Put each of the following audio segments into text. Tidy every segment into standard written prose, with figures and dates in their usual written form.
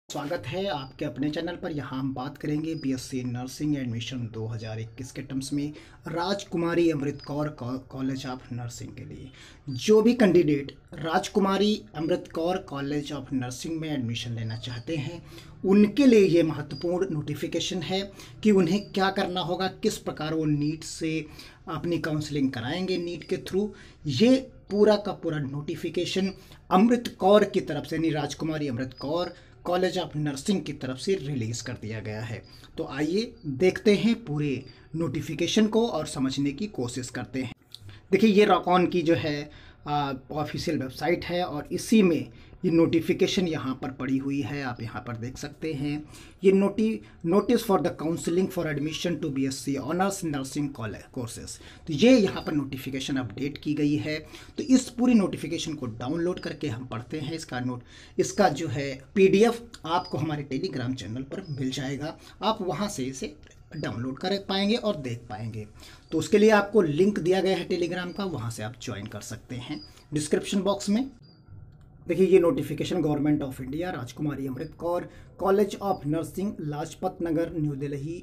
स्वागत है आपके अपने चैनल पर। यहाँ हम बात करेंगे बीएससी नर्सिंग एडमिशन 2021 के टर्म्स में Rajkumari Amrit Kaur college of nursing के लिए जो भी candidate Rajkumari Amrit Kaur college of nursing में एडमिशन लेना चाहते हैं उनके लिए ये महत्वपूर्ण नोटिफिकेशन है कि उन्हें क्या करना होगा, किस प्रकार वो नीट से अपनी काउंसलिंग कराएंगे नीट के थ्रू। ये पूरा का पूरा नोटिफिकेशन अमृत कौर की तरफ से यानी Rajkumari Amrit Kaur college of nursing की तरफ से रिलीज़ कर दिया गया है। तो आइए देखते हैं पूरे नोटिफिकेशन को और समझने की कोशिश करते हैं। देखिए ये रॉकॉन की जो है ऑफिशियल वेबसाइट है और इसी में ये नोटिफिकेशन यहाँ पर पड़ी हुई है, आप यहाँ पर देख सकते हैं। ये notice for the counselling for admission to BSc honours nursing college courses. तो ये यहाँ पर नोटिफिकेशन अपडेट की गई है। तो इस पूरी नोटिफिकेशन को डाउनलोड करके हम पढ़ते हैं। इसका जो है पीडीएफ आपको हमारे टेलीग्राम चैनल पर मिल जाएगा, आप वहाँ से इसे डाउनलोड कर पाएंगे और देख पाएंगे। तो उसके लिए आपको लिंक दिया गया है टेलीग्राम का, वहाँ से आप ज्वाइन कर सकते हैं डिस्क्रिप्शन बॉक्स में। देखिए ये notification government of India Rajkumari Amrit Kaur college of nursing Lajpat Nagar new Delhi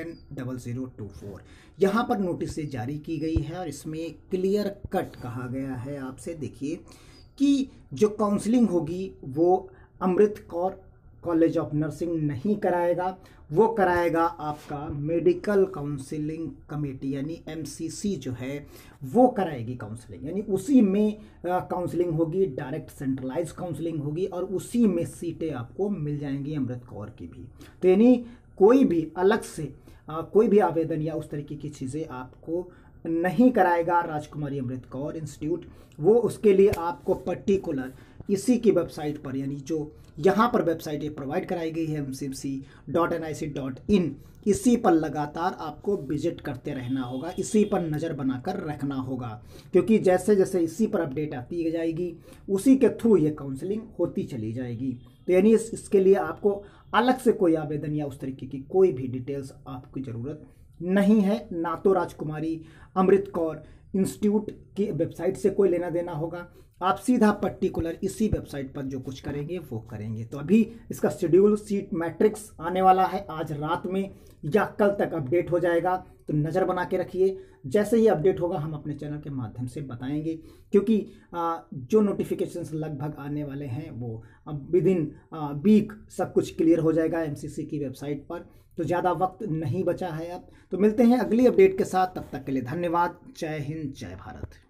110024 यहाँ पर नोटिस से जारी की गई है और इसमें क्लियर कट कहा गया है आपसे। देखिए कि जो काउंसलिंग होगी वो Amrit Kaur college of nursing नहीं कराएगा, वो कराएगा आपका मेडिकल काउंसलिंग कमेटी यानी एमसीसी जो है वो कराएगी काउंसलिंग। यानी उसी में काउंसलिंग होगी, डायरेक्ट सेंट्रलाइज काउंसलिंग होगी और उसी में सीटें आपको मिल जाएंगी अमृत कौर की भी। तो यानी कोई भी अलग से कोई भी आवेदन या उस तरीके की चीज़ें आपको नहीं कराएगा राजकुमारी अमृत कौर इंस्टीट्यूट। वो उसके लिए आपको पर्टिकुलर इसी की वेबसाइट पर यानी जो यहाँ पर वेबसाइट प्रोवाइड कराई गई है mcmc.nic.in, इसी पर लगातार आपको विजिट करते रहना होगा, इसी पर नज़र बनाकर रखना होगा, क्योंकि जैसे जैसे इसी पर अपडेट आती जाएगी उसी के थ्रू ये काउंसलिंग होती चली जाएगी। तो यानी इसके लिए आपको अलग से कोई आवेदन या उस तरीके की कोई भी डिटेल्स आपकी ज़रूरत नहीं है, ना तो राजकुमारी अमृत कौर इंस्टीट्यूट की वेबसाइट से कोई लेना देना होगा। आप सीधा पर्टिकुलर इसी वेबसाइट पर जो कुछ करेंगे वो करेंगे। तो अभी इसका शेड्यूल सीट मैट्रिक्स आने वाला है, आज रात में या कल तक अपडेट हो जाएगा, तो नज़र बना के रखिए। जैसे ही अपडेट होगा हम अपने चैनल के माध्यम से बताएंगे, क्योंकि जो नोटिफिकेशंस लगभग आने वाले हैं वो विद इन वीक सब कुछ क्लियर हो जाएगा एमसीसी की वेबसाइट पर। तो ज़्यादा वक्त नहीं बचा है अब। तो मिलते हैं अगली अपडेट के साथ, तब तक के लिए धन्यवाद। जय हिंद, जय भारत।